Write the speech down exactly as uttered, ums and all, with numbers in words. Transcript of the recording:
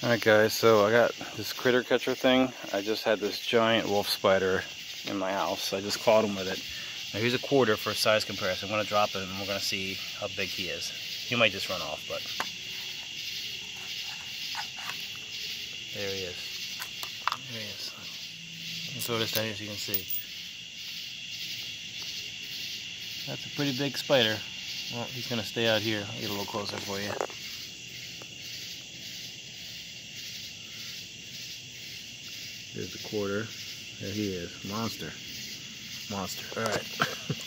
Alright guys, so I got this critter catcher thing. I just had this giant wolf spider in my house. I just caught him with it. Now here's a quarter for size comparison. I'm going to drop him and we're going to see how big he is. He might just run off, but there he is. There he is. I'll throw this down here so you can see. That's a pretty big spider. Well, he's going to stay out here. I'll get a little closer for you. There's the quarter. There he is. Monster. Monster. Alright.